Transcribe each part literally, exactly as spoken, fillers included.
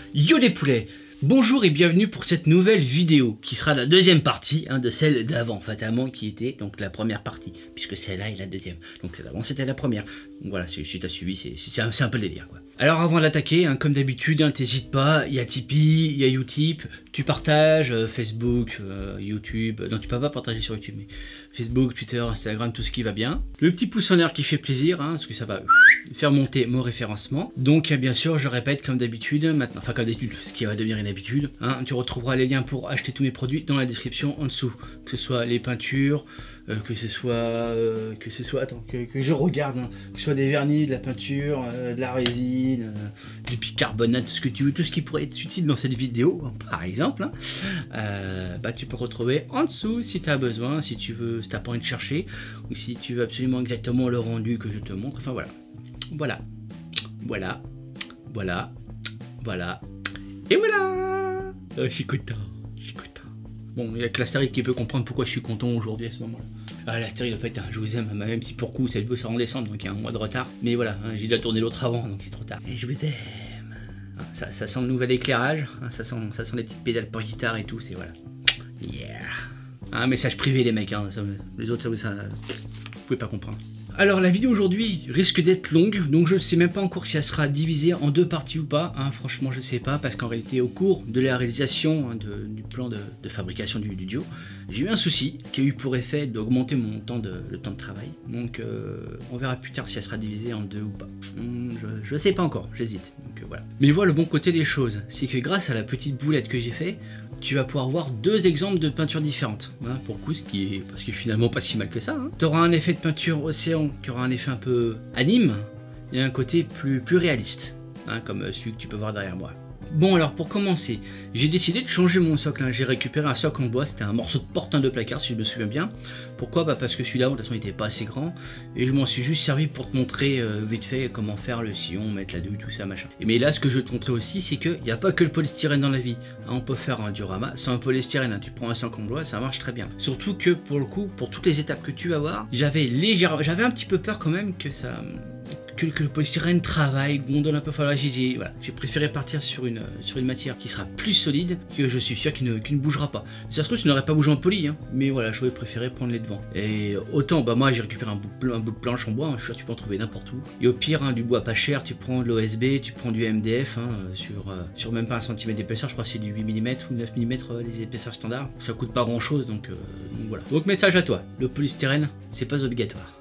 Yo les poulets, bonjour et bienvenue pour cette nouvelle vidéo qui sera la deuxième partie hein, de celle d'avant, fatalement qui était donc la première partie, puisque celle-là est la deuxième. Donc celle d'avant c'était la première. Donc voilà, si, si t'as suivi, c'est un, un peu le délire quoi. Alors avant d'attaquer, hein, comme d'habitude, hein, t'hésites pas, il y a Tipeee, il y a Utip, tu partages euh, Facebook, euh, YouTube, non tu peux pas partager sur YouTube, mais Facebook, Twitter, Instagram, tout ce qui va bien. Le petit pouce en l'air qui fait plaisir, hein, parce que ça va faire monter mon référencement. Donc bien sûr, je répète comme d'habitude, maintenant, enfin comme d'habitude, ce qui va devenir une habitude, hein, tu retrouveras les liens pour acheter tous mes produits dans la description en dessous, que ce soit les peintures, euh, que ce soit, euh, que ce soit, attends, que, que je regarde, hein, que ce soit des vernis, de la peinture, euh, de la résine, euh, du bicarbonate, tout ce que tu veux, tout ce qui pourrait être utile dans cette vidéo, hein, par exemple, hein, euh, bah tu peux retrouver en dessous si tu as besoin, si tu veux, si tu n'as pas envie de chercher, ou si tu veux absolument exactement le rendu que je te montre, enfin voilà. Voilà, voilà, voilà, voilà, et voilà. Oh, je suis content, je suis content. Bon, il y a que l'Astérix qui peut comprendre pourquoi je suis content aujourd'hui à ce moment-là. Ah, l'Astérix, en fait, hein, je vous aime, même si pour coup, cette vidéo sera en décembre, donc il y a un mois de retard. Mais voilà, hein, j'ai déjà tourné l'autre avant, donc c'est trop tard. Et je vous aime. Ah, ça, ça sent le nouvel éclairage, hein, ça, sent, ça sent les petites pédales pour guitare et tout, c'est voilà. Yeah. Un message privé, les mecs, hein, ça, les autres, ça, ça, vous pouvez pas comprendre. Alors la vidéo aujourd'hui risque d'être longue, donc je ne sais même pas encore si elle sera divisée en deux parties ou pas, hein, franchement je ne sais pas, parce qu'en réalité au cours de la réalisation hein, de, du plan de, de fabrication du, du duo, j'ai eu un souci qui a eu pour effet d'augmenter mon temps de, le temps de travail, donc euh, on verra plus tard si elle sera divisée en deux ou pas, hum, je ne sais pas encore, j'hésite, donc euh, voilà. Mais voilà le bon côté des choses, c'est que grâce à la petite boulette que j'ai fait, tu vas pouvoir voir deux exemples de peintures différentes, hein, pour le coup, ce qui est, parce que finalement pas si mal que ça. Hein. Tu auras un effet de peinture océan qui aura un effet un peu anime, et un côté plus, plus réaliste, hein, comme celui que tu peux voir derrière moi. Bon alors pour commencer, j'ai décidé de changer mon socle, hein. J'ai récupéré un socle en bois, c'était un morceau de porte de placard si je me souviens bien. Pourquoi? Bah parce que celui-là de toute façon il n'était pas assez grand et je m'en suis juste servi pour te montrer euh, vite fait comment faire le sillon, mettre la douille, tout ça machin. Et mais là ce que je veux te montrer aussi c'est qu'il n'y a pas que le polystyrène dans la vie, hein, on peut faire un diorama sans un polystyrène, hein. Tu prends un socle en bois, ça marche très bien. Surtout que pour le coup, pour toutes les étapes que tu vas voir, j'avais légèrement, j'avais un petit peu peur quand même que ça... Que, que le polystyrène travaille, gondole un peu, voilà, j'ai voilà, préféré partir sur une, sur une matière qui sera plus solide, que je suis sûr qu'il ne, qu'il ne bougera pas. Si ça se trouve, ça n'aurait pas bougé en poly, hein, mais voilà, j'aurais préféré prendre les devants. Et autant, bah moi j'ai récupéré un bout, de, un bout de planche en bois, hein, je suis sûr que tu peux en trouver n'importe où. Et au pire, hein, du bois pas cher, tu prends de l'O S B, tu prends du M D F, hein, sur, euh, sur même pas un centimètre d'épaisseur, je crois que c'est du huit millimètres ou neuf millimètres euh, les épaisseurs standards. Ça coûte pas grand chose, donc, euh, donc voilà. Donc message à toi, le polystyrène, c'est pas obligatoire.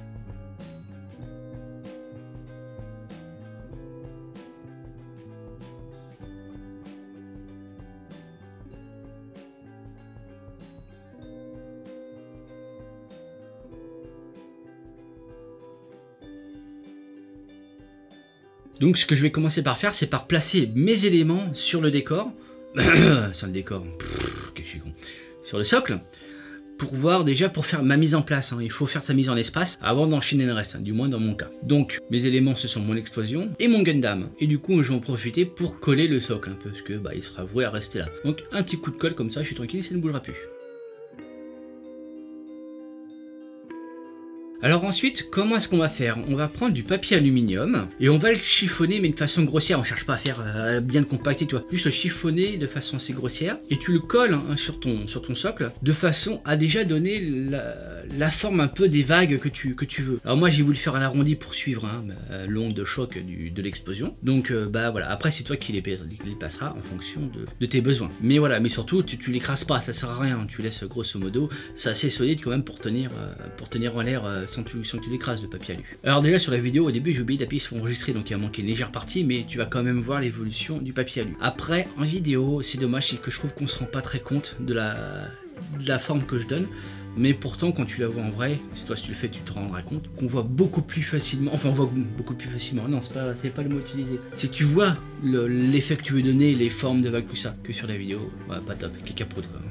Donc ce que je vais commencer par faire, c'est par placer mes éléments sur le décor, sur le décor, pff, que je suis con, sur le socle, pour voir déjà, pour faire ma mise en place, hein. Il faut faire sa mise en espace avant d'enchaîner le reste, hein, du moins dans mon cas. Donc mes éléments ce sont mon explosion et mon Gundam, et du coup je vais en profiter pour coller le socle, un peu, parce que bah, il sera voué à rester là. Donc un petit coup de colle comme ça, je suis tranquille, ça ne bougera plus. Alors ensuite, comment est-ce qu'on va faire? On va prendre du papier aluminium et on va le chiffonner, mais de façon grossière. On cherche pas à faire euh, bien le compacter, tu vois. Juste le chiffonner de façon assez grossière et tu le colles hein, sur, ton, sur ton socle de façon à déjà donner la, la forme un peu des vagues que tu, que tu veux. Alors moi j'ai voulu faire un arrondi pour suivre hein, l'onde de choc du, de l'explosion. Donc euh, bah voilà, après c'est toi qui les, les passeras en fonction de, de tes besoins. Mais voilà, mais surtout tu, tu l'écrases pas, ça sert à rien. Tu laisses grosso modo, c'est assez solide quand même pour tenir, euh, pour tenir en l'air. Euh, Sans que, tu, sans que tu l'écrases le papier alu. Alors déjà sur la vidéo au début j'ai oublié d'appuyer sur enregistrer, donc il a manqué une légère partie, mais tu vas quand même voir l'évolution du papier alu. Après en vidéo c'est dommage, c'est que je trouve qu'on se rend pas très compte de la, de la forme que je donne, mais pourtant quand tu la vois en vrai, si toi si tu le fais tu te rendras compte qu'on voit beaucoup plus facilement, enfin on voit beaucoup plus facilement, non c'est pas, c'est pas le mot utilisé, c'est que tu vois l'effet que tu veux donner, les formes de vagues, tout ça, que sur la vidéo, ouais, pas top, caca prout quoi.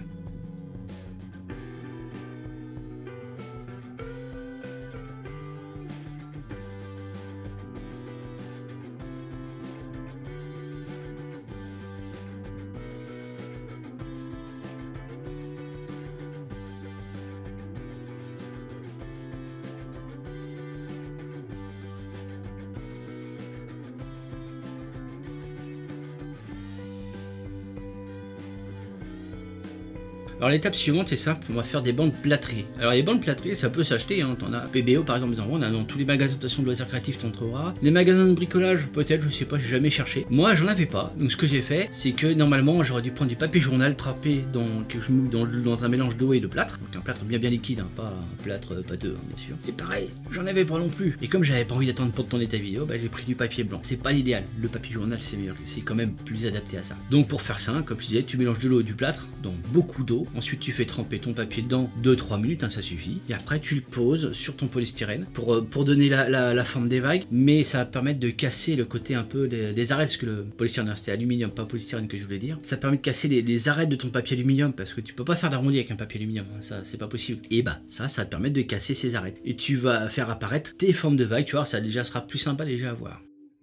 Alors l'étape suivante c'est simple, on va faire des bandes plâtrées. Alors les bandes plâtrées ça peut s'acheter, hein. T'en as P B O par exemple, on a dans tous les magasins de de loisirs créatifs t'en trouveras. Les magasins de bricolage peut-être, je sais pas, j'ai jamais cherché. Moi j'en avais pas, donc ce que j'ai fait c'est que normalement j'aurais dû prendre du papier journal trempé dans, que je mets dans, dans un mélange d'eau et de plâtre, donc un plâtre bien bien liquide, hein, pas un plâtre pâteux hein, bien sûr. C'est pareil, j'en avais pas non plus. Et comme j'avais pas envie d'attendre pour tourner ta vidéo, bah, j'ai pris du papier blanc. C'est pas l'idéal, le papier journal c'est meilleur, c'est quand même plus adapté à ça. Donc pour faire ça, comme je disais, tu mélanges de l'eau et du plâtre dans beaucoup d'eau, ensuite tu fais tremper ton papier dedans deux trois minutes, hein, ça suffit, et après tu le poses sur ton polystyrène pour, euh, pour donner la, la, la forme des vagues, mais ça va permettre de casser le côté un peu des, des arêtes, parce que le polystyrène c'était aluminium, pas polystyrène que je voulais dire, ça permet de casser les, les arêtes de ton papier aluminium, parce que tu peux pas faire d'arrondi avec un papier aluminium, hein, ça c'est pas possible, et bah ça, ça va te permettre de casser ces arêtes, et tu vas faire apparaître tes formes de vagues, tu vois, ça déjà sera plus sympa déjà à voir.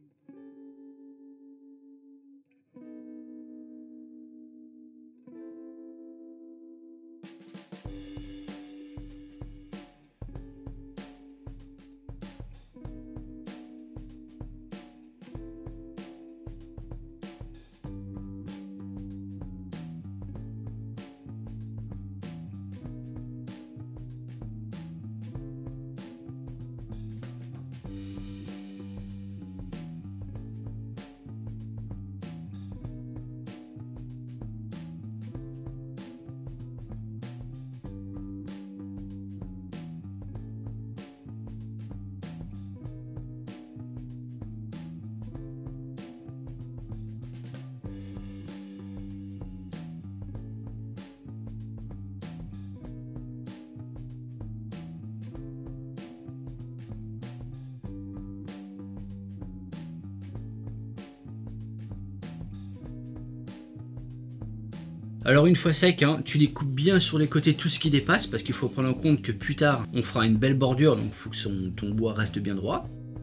Alors une fois sec, hein, tu les coupes bien sur les côtés tout ce qui dépasse, parce qu'il faut prendre en compte que plus tard on fera une belle bordure, donc il faut que son, ton bois reste bien droit.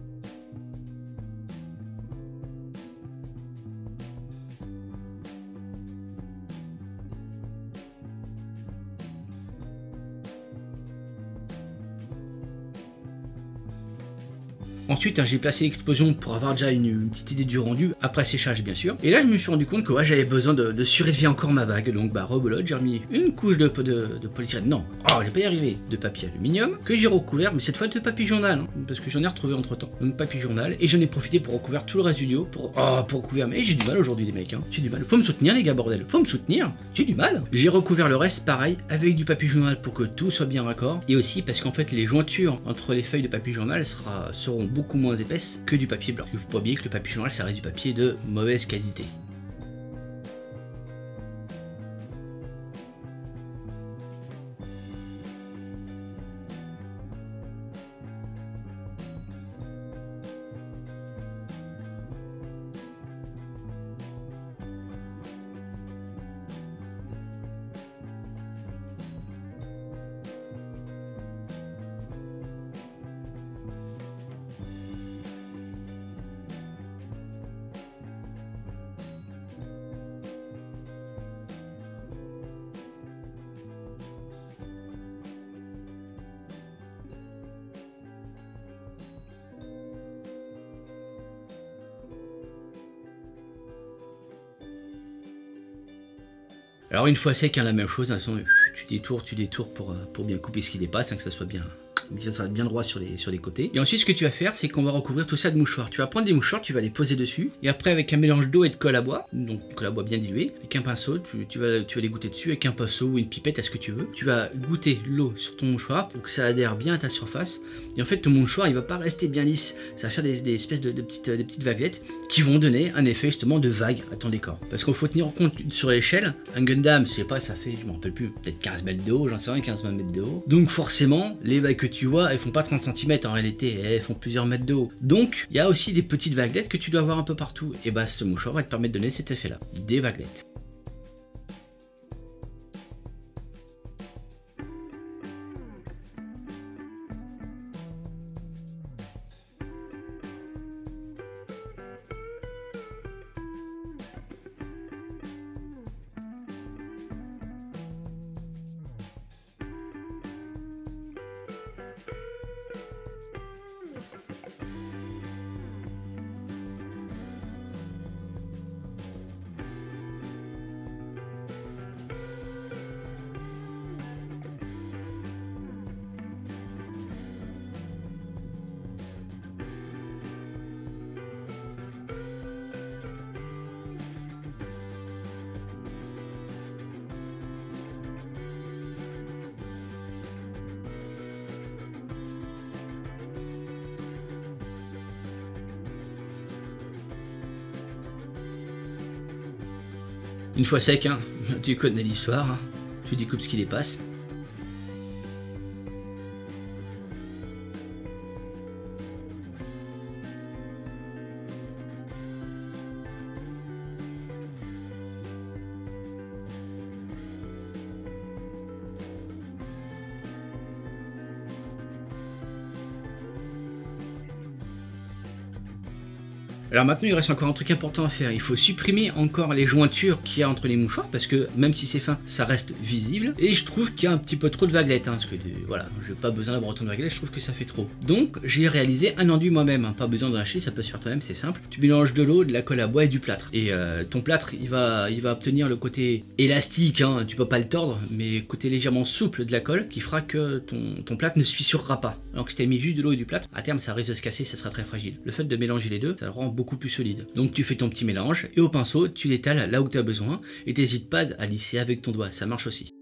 Ensuite, hein, j'ai placé l'explosion pour avoir déjà une, une petite idée du rendu, après séchage bien sûr. Et là, je me suis rendu compte que ouais, j'avais besoin de, de surélever encore ma vague. Donc, bah, rebelote, j'ai remis une couche de, de, de polystyrène, non, oh, j'ai pas y arrivé, de papier aluminium, que j'ai recouvert, mais cette fois de papier journal, hein, parce que j'en ai retrouvé entre temps. Donc, papier journal, et j'en ai profité pour recouvrir tout le reste du duo, pour, oh, pour recouvrir, mais j'ai du mal aujourd'hui, les mecs, hein. J'ai du mal. Faut me soutenir, les gars, bordel, faut me soutenir, j'ai du mal. J'ai recouvert le reste, pareil, avec du papier journal pour que tout soit bien raccord, et aussi parce qu'en fait, les jointures entre les feuilles de papier journal sera, seront beaucoup moins épaisses que du papier blanc. Il ne faut pas oublier que le papier journal ça reste du papier de mauvaise qualité. Alors une fois sec, hein, la même chose, hein, tu détours, tu détours pour, pour bien couper ce qui dépasse, hein, que ça soit bien, ça sera bien droit sur les, sur les côtés. Et ensuite ce que tu vas faire, c'est qu'on va recouvrir tout ça de mouchoirs. Tu vas prendre des mouchoirs, tu vas les poser dessus, et après avec un mélange d'eau et de colle à bois, donc colle à bois bien dilué, avec un pinceau, tu, tu, vas, tu vas les goûter dessus, avec un pinceau ou une pipette, à ce que tu veux. Tu vas goûter l'eau sur ton mouchoir pour que ça adhère bien à ta surface. Et en fait ton mouchoir il va pas rester bien lisse, ça va faire des, des espèces de, de, petites, des petites vaguelettes qui vont donner un effet justement de vague à ton décor. Parce qu'il faut tenir en compte sur l'échelle, un Gundam, je sais pas, ça fait, je m'en rappelle plus, peut-être quinze mètres de haut, j'en sais rien, quinze vingt mètres de haut. Donc forcément, les vagues que tu vois, elles font pas trente centimètres en réalité, elles font plusieurs mètres de haut. Donc il y a aussi des petites vaguelettes que tu dois avoir un peu partout. Et bah ce mouchoir va te permettre de donner cet effet là, des vaguelettes. Une fois sec, hein, tu connais l'histoire, hein. Tu découpes ce qui dépasse. Alors maintenant il reste encore un truc important à faire, il faut supprimer encore les jointures qu'il y a entre les mouchoirs parce que même si c'est fin ça reste visible et je trouve qu'il y a un petit peu trop de vaguelettes hein, parce que de, voilà, j'ai pas besoin d'avoir autant de vaguelettes, je trouve que ça fait trop. Donc j'ai réalisé un enduit moi-même, hein, pas besoin d'en acheter, ça peut se faire toi-même, c'est simple. Tu mélanges de l'eau, de la colle à bois et du plâtre et euh, ton plâtre il va, il va obtenir le côté élastique, hein, tu peux pas le tordre mais côté légèrement souple de la colle qui fera que ton, ton plâtre ne se fissurera pas. Alors que si tu as mis juste de l'eau et du plâtre, à terme ça risque de se casser, ça sera très fragile. Le fait de mélanger les deux, ça le rend beaucoup beaucoup plus solide. Donc tu fais ton petit mélange et au pinceau tu l'étales là où tu as besoin et t'hésites pas à lisser avec ton doigt, ça marche aussi.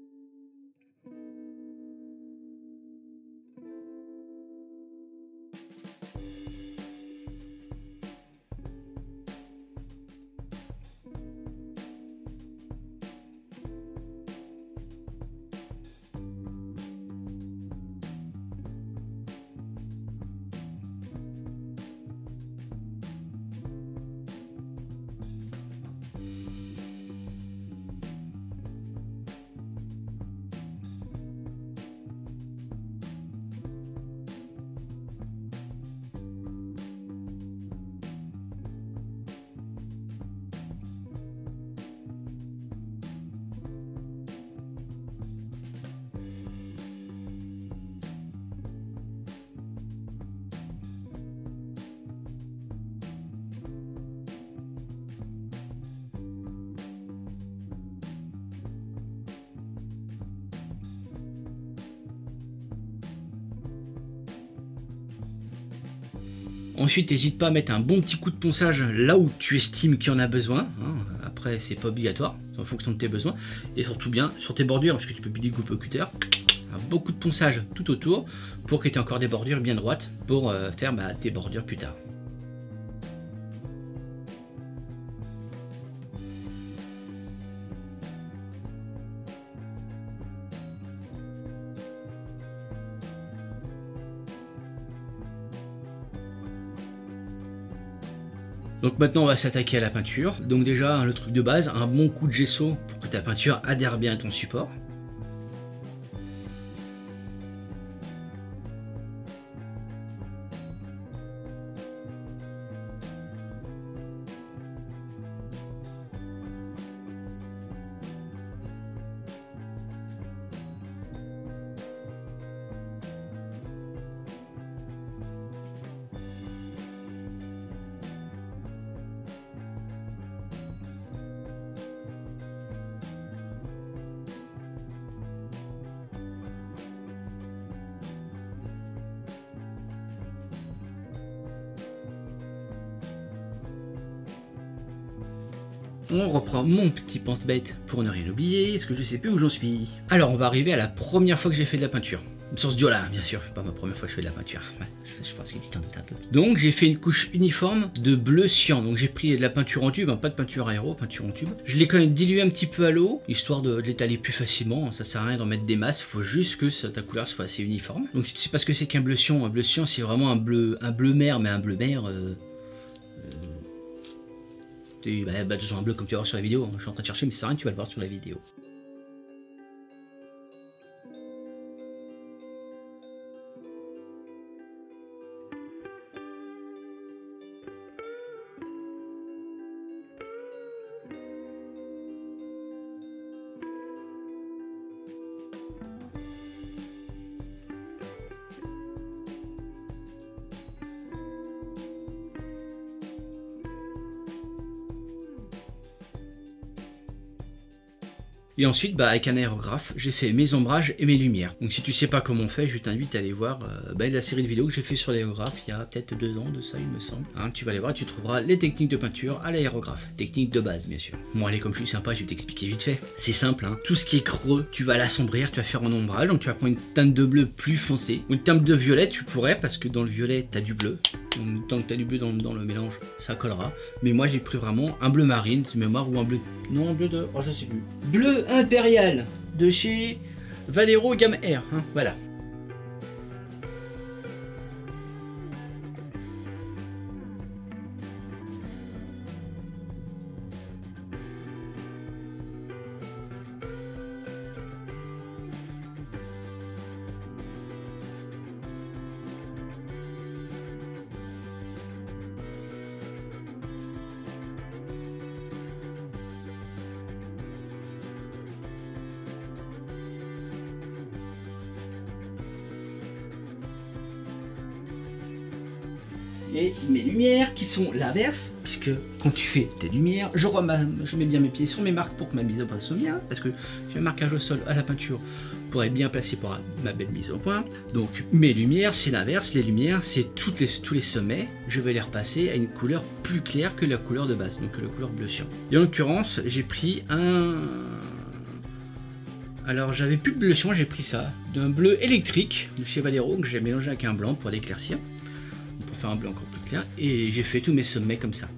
Ensuite, n'hésite pas à mettre un bon petit coup de ponçage là où tu estimes qu'il y en a besoin. Hein. Après, c'est pas obligatoire, c'est en fonction de tes besoins. Et surtout bien sur tes bordures, parce que tu peux plus découper au cutter. Un beau coup de ponçage tout autour pour que tu aies encore des bordures bien droites pour euh, faire bah, tes bordures plus tard. Donc maintenant on va s'attaquer à la peinture. Donc déjà le truc de base, un bon coup de gesso pour que ta peinture adhère bien à ton support. On reprend mon petit pense-bête pour ne rien oublier, parce que je sais plus où j'en suis. Alors on va arriver à la première fois que j'ai fait de la peinture. Sur ce duo-là, bien sûr, c'est pas ma première fois que je fais de la peinture. Ouais, je pense qu'il est un peu. Donc j'ai fait une couche uniforme de bleu cyan. Donc j'ai pris de la peinture en tube, hein, pas de peinture aéro, peinture en tube. Je l'ai quand même dilué un petit peu à l'eau, histoire de, de l'étaler plus facilement. Ça sert à rien d'en mettre des masses, il faut juste que ça, ta couleur soit assez uniforme. Donc si tu sais pas ce que c'est qu'un bleu cyan, un bleu cyan c'est vraiment un bleu, un bleu mer, mais un bleu mer. Euh, euh, bah, bah, un bleu comme tu vas voir sur la vidéo. Je suis en train de chercher, mais c'est rien, tu vas le voir sur la vidéo. Et ensuite, bah, avec un aérographe, j'ai fait mes ombrages et mes lumières. Donc si tu sais pas comment on fait, je t'invite à aller voir euh, bah, la série de vidéos que j'ai fait sur l'aérographe il y a peut-être deux ans de ça, il me semble. Hein, tu vas aller voir et tu trouveras les techniques de peinture à l'aérographe. Technique de base, bien sûr. Bon allez, comme je suis sympa, je vais t'expliquer vite fait. C'est simple, hein. Tout ce qui est creux, tu vas l'assombrir, tu vas faire en ombrage. Donc tu vas prendre une teinte de bleu plus foncée. Ou une teinte de violet, tu pourrais, parce que dans le violet, tu as du bleu. Donc, tant que tu as du bleu dans, dans le mélange, ça collera. Mais moi j'ai pris vraiment un bleu marine, de mémoire, ou un bleu... Non, un bleu de... Oh, ça c'est plus. Bleu impérial de chez Valero gamme R. Hein, voilà. Et mes lumières qui sont l'inverse, puisque quand tu fais tes lumières, je, ma, je mets bien mes pieds sur mes marques pour que ma mise au point soit bien, parce que j'ai un marquage au sol à la peinture pour être bien placé pour ma belle mise au point. Donc mes lumières c'est l'inverse, les lumières c'est toutes les, tous les sommets, je vais les repasser à une couleur plus claire que la couleur de base, donc la couleur bleu cyan. Et en l'occurrence j'ai pris un... Alors j'avais plus de bleu cyan, j'ai pris ça, d'un bleu électrique de chez Valero que j'ai mélangé avec un blanc pour l'éclaircir. Pour faire un bleu encore plus clair, et j'ai fait tous mes sommets comme ça.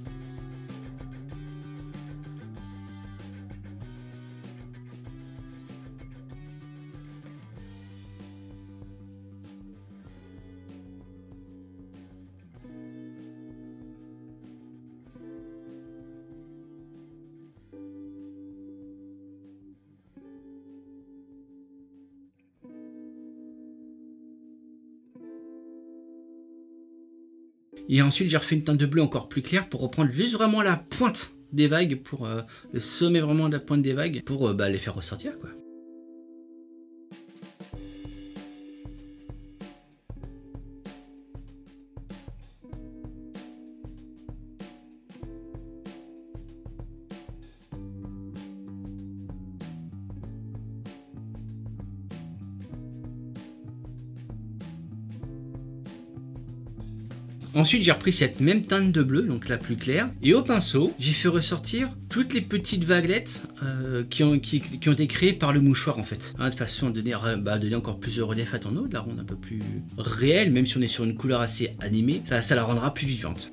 Et ensuite j'ai refait une teinte de bleu encore plus claire pour reprendre juste vraiment la pointe des vagues, pour euh, le sommet vraiment de la pointe des vagues, pour euh, bah, les faire ressortir quoi. Ensuite j'ai repris cette même teinte de bleu, donc la plus claire, et au pinceau j'ai fait ressortir toutes les petites vaguelettes euh, qui, ont, qui, qui ont été créées par le mouchoir en fait, hein, de façon à donner, bah, donner encore plus de relief à ton eau, de la rendre un peu plus réelle, même si on est sur une couleur assez animée, ça, ça la rendra plus vivante.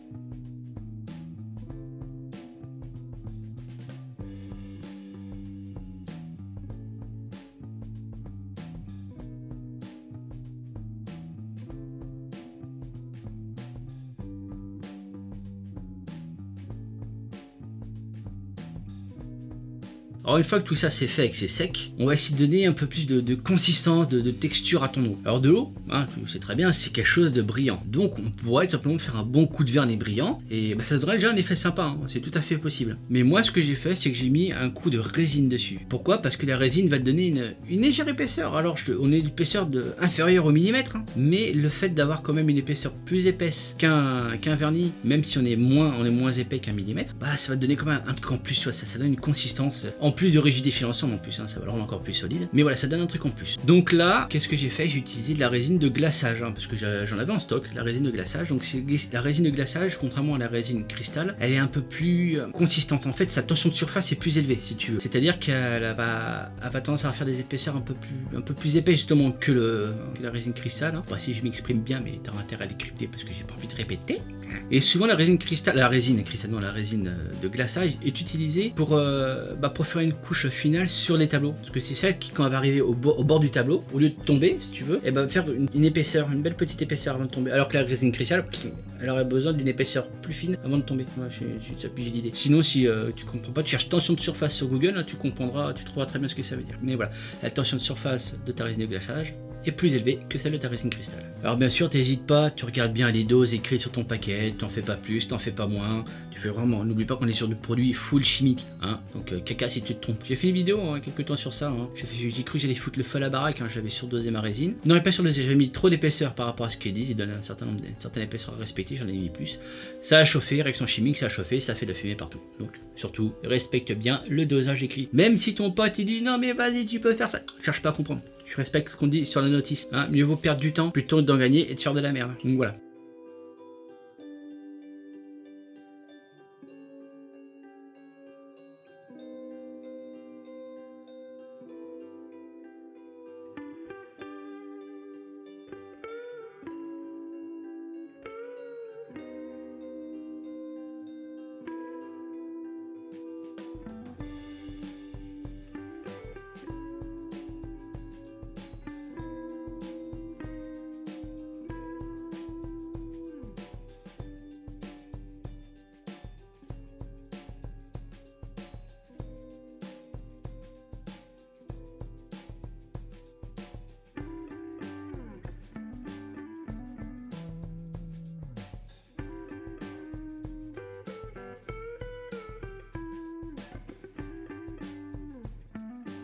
Alors une fois que tout ça c'est fait et que c'est sec, on va essayer de donner un peu plus de, de consistance, de, de texture à ton eau. Alors de l'eau, hein, c'est très bien, c'est quelque chose de brillant. Donc on pourrait tout simplement faire un bon coup de vernis brillant et bah, ça donnerait déjà un effet sympa, hein, c'est tout à fait possible. Mais moi ce que j'ai fait, c'est que j'ai mis un coup de résine dessus. Pourquoi? Parce que la résine va te donner une, une légère épaisseur. Alors je, on est une épaisseur de, inférieure au millimètre, hein, mais le fait d'avoir quand même une épaisseur plus épaisse qu'un qu'un vernis, même si on est moins, on est moins épais qu'un millimètre, bah ça va te donner quand même un, un truc en plus, tu vois, ça, ça donne une consistance en plus de rigidifier l'ensemble en plus, hein, ça va le rendre encore plus solide. Mais voilà, ça donne un truc en plus. Donc là, qu'est-ce que j'ai fait? J'ai utilisé de la résine de glaçage, hein, parce que j'en avais en stock, la résine de glaçage. Donc la résine de glaçage, contrairement à la résine cristal, elle est un peu plus euh, consistante. En fait, sa tension de surface est plus élevée, si tu veux. C'est-à-dire qu'elle va, elle va tendance à faire des épaisseurs un peu plus, un peu plus épais justement que, le, que la résine cristal. Hein. Bon, si je m'exprime bien, mais t'as intérêt à décrypter parce que j'ai pas envie de répéter. Et souvent la résine cristal, la résine cristal, non, la résine de glaçage est utilisée pour, euh, bah, pour faire une couche finale sur les tableaux. Parce que c'est celle qui, quand elle va arriver au, bo au bord du tableau, au lieu de tomber, si tu veux, elle va faire une, une épaisseur, une belle petite épaisseur avant de tomber. Alors que la résine cristal, elle aurait besoin d'une épaisseur plus fine avant de tomber. Ouais, j'ai d'idée. Sinon, si euh, tu comprends pas, tu cherches tension de surface sur Google, hein, tu comprendras, tu trouveras très bien ce que ça veut dire. Mais voilà, la tension de surface de ta résine de glaçage est plus élevée que celle de ta résine cristal. Alors bien sûr, t'hésites pas, tu regardes bien les doses écrites sur ton paquet, t'en fais pas plus, t'en fais pas moins, tu fais vraiment, n'oublie pas qu'on est sur du produit full chimique, hein, donc euh, caca si tu te trompes. J'ai fait une vidéo hein, quelques temps sur ça, hein. J'ai cru que j'allais foutre le feu à la baraque, hein, j'avais surdosé ma résine. Non, pas surdosé, j'avais mis trop d'épaisseur par rapport à ce qu'ils disent, ils donnent un certain nombre, une certaine épaisseur à respecter, j'en ai mis plus. Ça a chauffé, réaction chimique, ça a chauffé, ça fait de la fumée partout. Donc surtout, respecte bien le dosage écrit. Même si ton pote il dit non mais vas-y tu peux faire ça, cherche pas à comprendre. Tu respectes ce qu'on dit sur la notice, hein. Mieux vaut perdre du temps plutôt que d'en gagner et de faire de la merde. Donc voilà.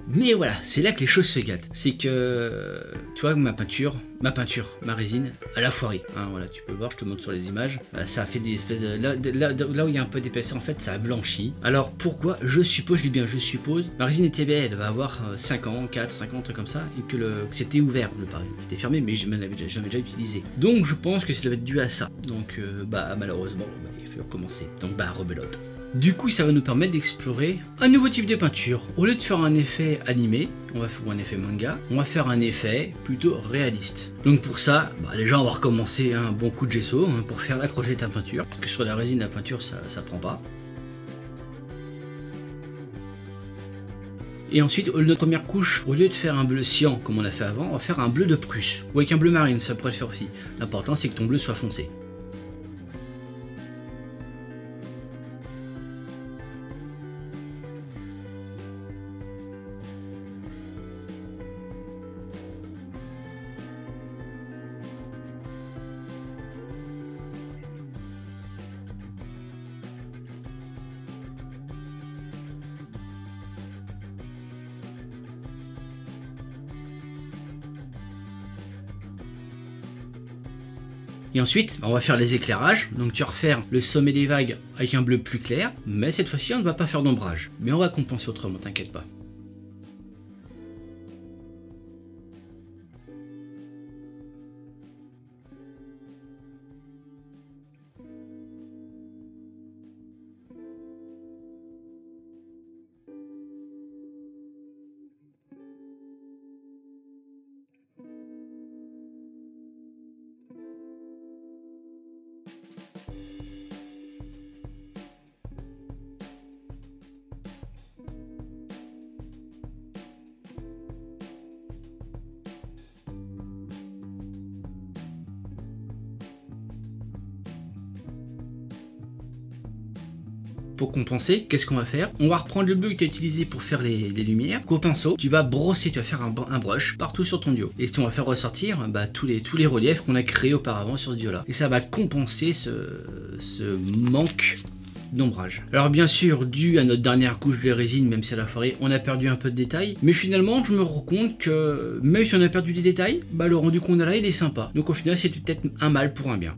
Mais voilà, c'est là que les choses se gâtent. C'est que, tu vois, ma peinture, ma peinture, ma résine, elle a foiré. Hein, voilà, tu peux voir, je te montre sur les images. Ça a fait des espèces de... Là, là, là où il y a un peu d'épaisseur, en fait, ça a blanchi. Alors, pourquoi? Je suppose, je dis bien, je suppose, ma résine était belle, elle va avoir cinq ans, quatre, cinq ans, un truc comme ça, et que, le, que c'était ouvert, le pari. C'était fermé, mais je ne l'avais jamais déjà utilisé. Donc, je pense que ça doit être dû à ça. Donc, euh, bah, malheureusement, bah, il faut recommencer. Donc, bah, rebelote. Du coup, ça va nous permettre d'explorer un nouveau type de peinture. Au lieu de faire un effet animé, on va faire un effet manga, on va faire un effet plutôt réaliste. Donc pour ça, bah déjà on va recommencer un bon coup de gesso hein, pour faire accrocher ta peinture. Parce que sur la résine, la peinture, ça, ça prend pas. Et ensuite, notre première couche, au lieu de faire un bleu cyan comme on a fait avant, on va faire un bleu de Prusse. Ou avec un bleu marine, ça pourrait le faire aussi. L'important, c'est que ton bleu soit foncé. Et ensuite, on va faire les éclairages. Donc tu vas refaire le sommet des vagues avec un bleu plus clair. Mais cette fois-ci, on ne va pas faire d'ombrage. Mais on va compenser autrement, t'inquiète pas. Pour compenser, qu'est-ce qu'on va faire? On va reprendre le bleu que tu as utilisé pour faire les, les lumières. Au pinceau, tu vas brosser, tu vas faire un, un brush partout sur ton duo. Et on va faire ressortir bah, tous, les, tous les reliefs qu'on a créés auparavant sur ce duo-là. Et ça va compenser ce, ce manque d'ombrage. Alors bien sûr, dû à notre dernière couche de résine, même si à la forêt, on a perdu un peu de détails. Mais finalement, je me rends compte que même si on a perdu des détails, bah, le rendu qu'on a là, il est sympa. Donc au final, c'était peut-être un mal pour un bien.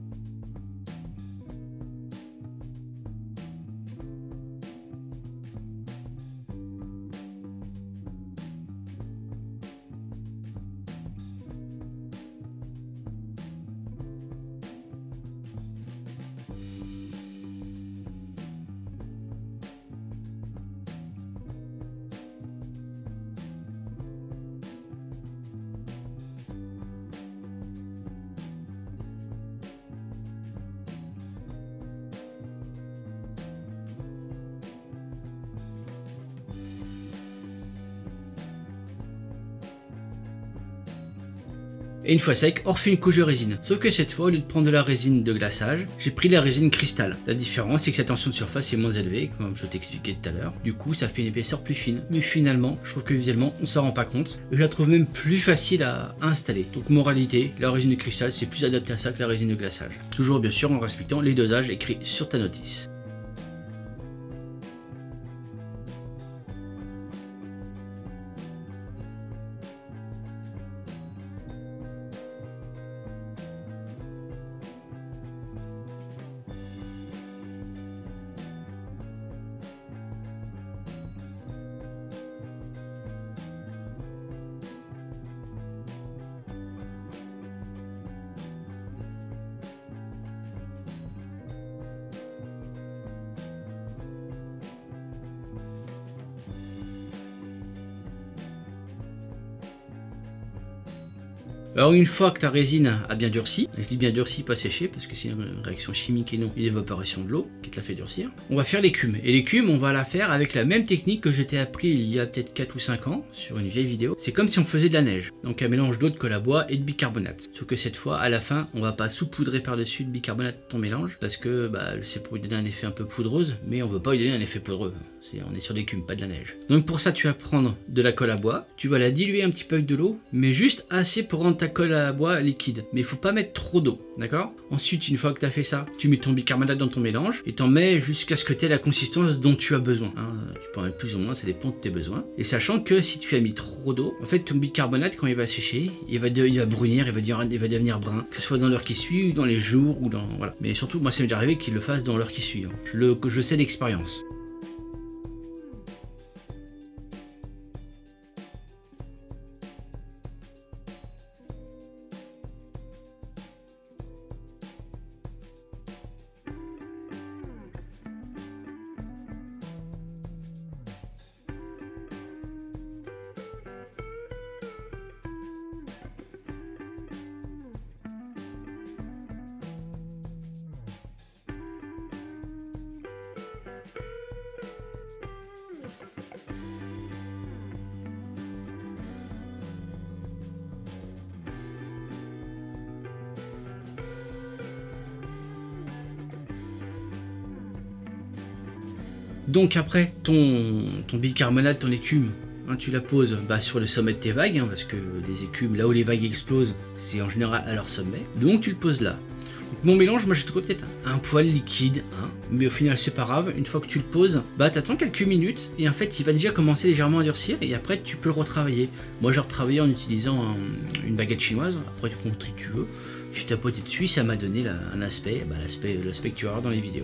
Et une fois sec, on refait une couche de résine. Sauf que cette fois, au lieu de prendre de la résine de glaçage, j'ai pris la résine cristal. La différence, c'est que sa tension de surface est moins élevée, comme je t'expliquais tout à l'heure. Du coup, ça fait une épaisseur plus fine. Mais finalement, je trouve que visuellement, on s'en rend pas compte. Et je la trouve même plus facile à installer. Donc, moralité, la résine de cristal, c'est plus adapté à ça que la résine de glaçage. Toujours, bien sûr, en respectant les dosages écrits sur ta notice. Alors une fois que ta résine a bien durci, je dis bien durci, pas séché, parce que c'est une réaction chimique et non une évaporation de l'eau qui te la fait durcir, on va faire l'écume. Et l'écume, on va la faire avec la même technique que je t'ai appris il y a peut-être quatre ou cinq ans sur une vieille vidéo. C'est comme si on faisait de la neige. Donc un mélange d'eau de colle à bois et de bicarbonate. Sauf que cette fois, à la fin, on va pas saupoudrer par-dessus de bicarbonate ton mélange, parce que bah, c'est pour lui donner un effet un peu poudreuse, mais on veut pas lui donner un effet poudreux. On est sur l'écume, pas de la neige. Donc pour ça, tu vas prendre de la colle à bois, tu vas la diluer un petit peu avec de l'eau, mais juste assez pour rendre ta colle à bois liquide. Mais il faut pas mettre trop d'eau, d'accord? Ensuite, une fois que tu as fait ça, tu mets ton bicarbonate dans ton mélange et t'en mets jusqu'à ce que tu aies la consistance dont tu as besoin. Hein. Tu peux en mettre plus ou moins, ça dépend de tes besoins. Et sachant que si tu as mis trop d'eau, en fait, ton bicarbonate, quand il va sécher, il va, de, il va brunir, il va, dire, il va devenir brun. Que ce soit dans l'heure qui suit ou dans les jours ou dans... Voilà. Mais surtout, moi, ça m'est déjà arrivé qu'il le fasse dans l'heure qui suit. Hein. Je, le, je sais d'expérience. Donc après, ton, ton bicarbonate, ton écume, hein, tu la poses bah, sur le sommet de tes vagues, hein, parce que les écumes, là où les vagues explosent, c'est en général à leur sommet. Donc tu le poses là. Donc, mon mélange, moi j'ai trouvé peut-être un, un poil liquide, hein, mais au final c'est pas grave. Une fois que tu le poses, bah t'attends quelques minutes et en fait il va déjà commencer légèrement à durcir et après tu peux le retravailler. Moi j'ai retravaillé en utilisant un, une baguette chinoise. Après tu prends le tri que tu veux. J'ai tapoté dessus, ça m'a donné la, un aspect, bah, l'aspect, l'aspect que tu vas voir dans les vidéos.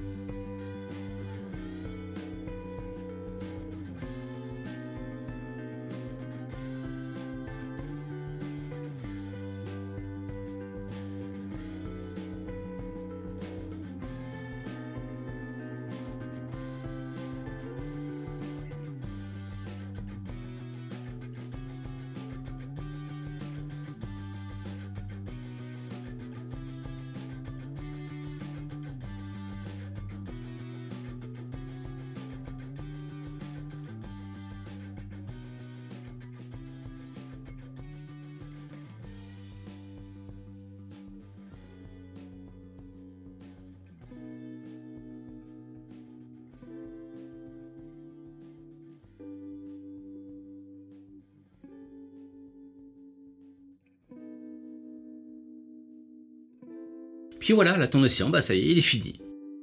Puis voilà, là ton océan, bah ça y est, il est fini.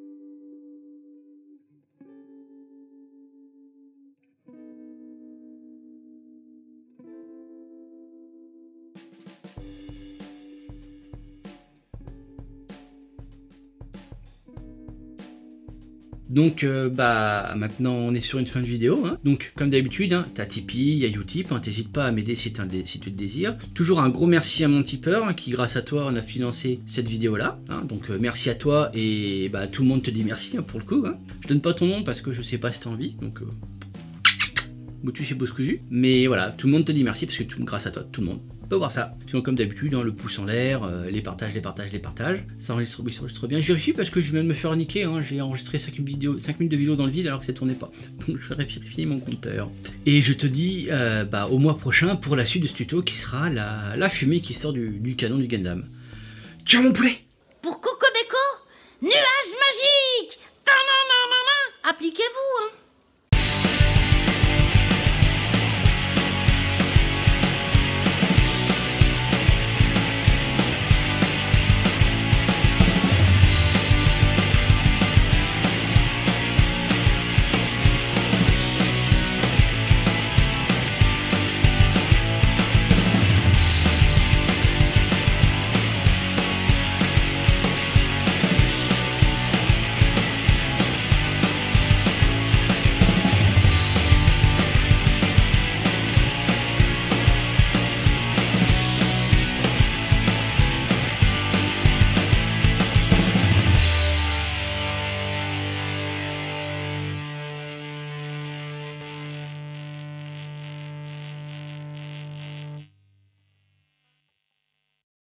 Donc euh, bah maintenant on est sur une fin de vidéo, hein. Donc comme d'habitude, hein, t'as Tipeee, il y a Utip, hein, t'hésites pas à m'aider si, si tu le désires. Toujours un gros merci à mon tipeur, hein, qui grâce à toi on a financé cette vidéo là, hein. Donc euh, merci à toi et bah tout le monde te dit merci, hein, pour le coup, hein. Je donne pas ton nom parce que je sais pas si t'as envie, donc euh... Motu chez Boscousu. Mais voilà, tout le monde te dit merci parce que tout, grâce à toi, tout le monde peut voir ça. Sinon, comme d'habitude, hein, le pouce en l'air, euh, les partages, les partages, les partages. Ça enregistre, oui, ça enregistre bien. Je vérifie parce que je viens de me faire niquer. Hein. J'ai enregistré cinq minutes de vidéo dans le vide alors que ça tournait pas. Donc je vais vérifier mon compteur. Et je te dis euh, bah, au mois prochain pour la suite de ce tuto qui sera la, la fumée qui sort du, du canon du Gundam. Ciao mon poulet!